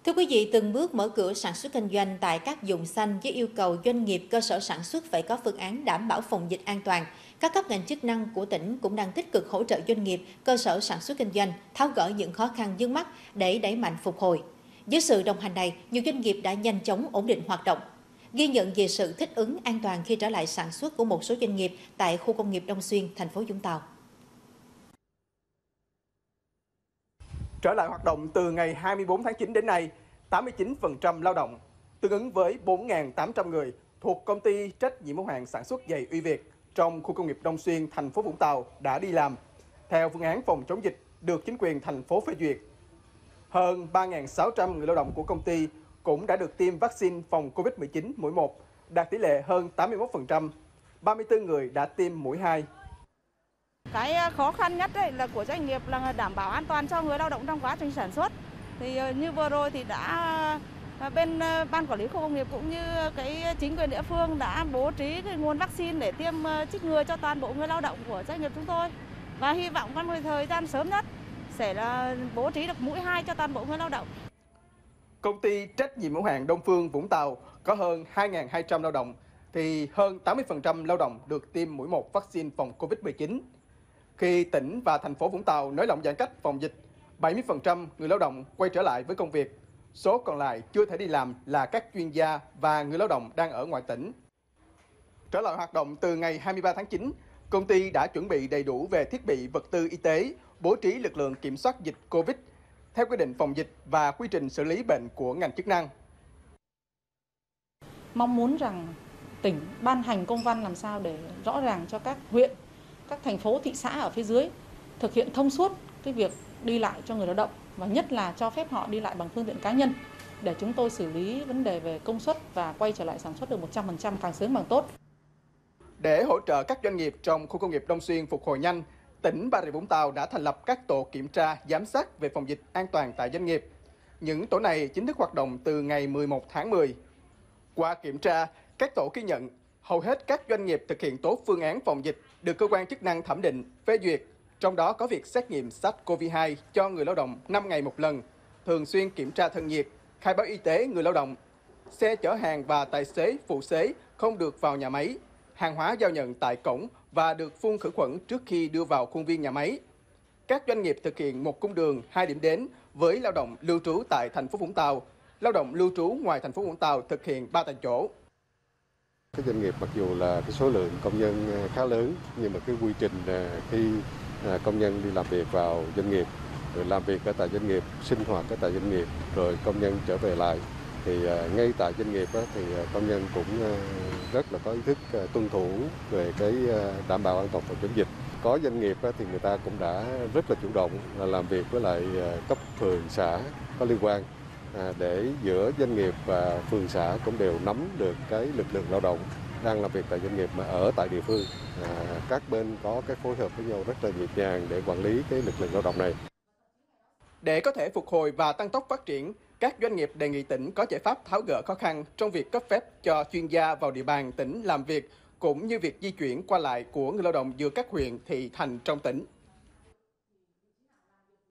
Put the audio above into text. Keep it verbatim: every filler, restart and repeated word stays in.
Thưa quý vị, từng bước mở cửa sản xuất kinh doanh tại các vùng xanh với yêu cầu doanh nghiệp cơ sở sản xuất phải có phương án đảm bảo phòng dịch an toàn. Các cấp ngành chức năng của tỉnh cũng đang tích cực hỗ trợ doanh nghiệp cơ sở sản xuất kinh doanh, tháo gỡ những khó khăn vướng mắc để đẩy mạnh phục hồi. Với sự đồng hành này, nhiều doanh nghiệp đã nhanh chóng ổn định hoạt động. Ghi nhận về sự thích ứng an toàn khi trở lại sản xuất của một số doanh nghiệp tại khu công nghiệp Đông Xuyên, thành phố Vũng Tàu. Trở lại hoạt động từ ngày hai mươi tư tháng chín đến nay, tám mươi chín phần trăm lao động, tương ứng với bốn nghìn tám trăm người thuộc công ty trách nhiệm hữu hạn sản xuất giày Uy Việt trong khu công nghiệp Đông Xuyên, thành phố Vũng Tàu đã đi làm theo phương án phòng chống dịch được chính quyền thành phố phê duyệt. Hơn ba nghìn sáu trăm người lao động của công ty cũng đã được tiêm vaccine phòng Covid mười chín mũi một, đạt tỷ lệ hơn tám mươi mốt phần trăm, ba mươi tư người đã tiêm mũi hai. Cái khó khăn nhất ấy là của doanh nghiệp là đảm bảo an toàn cho người lao động trong quá trình sản xuất. Thì như vừa rồi thì đã bên ban quản lý khu công nghiệp cũng như cái chính quyền địa phương đã bố trí cái nguồn vaccine để tiêm chích ngừa cho toàn bộ người lao động của doanh nghiệp chúng tôi. Và hy vọng trong thời gian sớm nhất sẽ là bố trí được mũi hai cho toàn bộ người lao động. Công ty trách nhiệm hữu hạn Đông Phương Vũng Tàu có hơn hai nghìn hai trăm lao động, thì hơn tám mươi phần trăm lao động được tiêm mũi một vaccine phòng Covid mười chín. Khi tỉnh và thành phố Vũng Tàu nới lỏng giãn cách phòng dịch, bảy mươi phần trăm người lao động quay trở lại với công việc. Số còn lại chưa thể đi làm là các chuyên gia và người lao động đang ở ngoài tỉnh. Trở lại hoạt động từ ngày hai mươi ba tháng chín, công ty đã chuẩn bị đầy đủ về thiết bị vật tư y tế, bố trí lực lượng kiểm soát dịch Covid theo quy định phòng dịch và quy trình xử lý bệnh của ngành chức năng. Mong muốn rằng tỉnh ban hành công văn làm sao để rõ ràng cho các huyện, các thành phố, thị xã ở phía dưới thực hiện thông suốt cái việc đi lại cho người lao động, và nhất là cho phép họ đi lại bằng phương tiện cá nhân để chúng tôi xử lý vấn đề về công suất và quay trở lại sản xuất được một trăm phần trăm càng sớm càng tốt. Để hỗ trợ các doanh nghiệp trong khu công nghiệp Đông Xuyên phục hồi nhanh, tỉnh Bà Rịa Vũng Tàu đã thành lập các tổ kiểm tra, giám sát về phòng dịch an toàn tại doanh nghiệp. Những tổ này chính thức hoạt động từ ngày mười một tháng mười. Qua kiểm tra, các tổ ghi nhận hầu hết các doanh nghiệp thực hiện tốt phương án phòng dịch được cơ quan chức năng thẩm định, phê duyệt. Trong đó có việc xét nghiệm SARS-xê o vê hai cho người lao động năm ngày một lần, thường xuyên kiểm tra thân nhiệt, khai báo y tế người lao động. Xe chở hàng và tài xế, phụ xế không được vào nhà máy. Hàng hóa giao nhận tại cổng và được phun khử khuẩn trước khi đưa vào khuôn viên nhà máy. Các doanh nghiệp thực hiện một cung đường, hai điểm đến với lao động lưu trú tại thành phố Vũng Tàu. Lao động lưu trú ngoài thành phố Vũng Tàu thực hiện ba tại chỗ. Các doanh nghiệp mặc dù là cái số lượng công nhân khá lớn, nhưng mà cái quy trình khi công nhân đi làm việc vào doanh nghiệp, rồi làm việc ở tại doanh nghiệp, sinh hoạt ở tại doanh nghiệp, rồi công nhân trở về lại, thì ngay tại doanh nghiệp thì công nhân cũng rất là có ý thức tuân thủ về cái đảm bảo an toàn phòng chống dịch. Có doanh nghiệp thì người ta cũng đã rất là chủ động là làm việc với lại cấp phường xã có liên quan, để giữa doanh nghiệp và phường xã cũng đều nắm được cái lực lượng lao động đang làm việc tại doanh nghiệp mà ở tại địa phương. À, các bên có cái phối hợp với nhau rất là nhịp nhàng để quản lý cái lực lượng lao động này. Để có thể phục hồi và tăng tốc phát triển, các doanh nghiệp đề nghị tỉnh có giải pháp tháo gỡ khó khăn trong việc cấp phép cho chuyên gia vào địa bàn tỉnh làm việc, cũng như việc di chuyển qua lại của người lao động giữa các huyện, thị, thành trong tỉnh.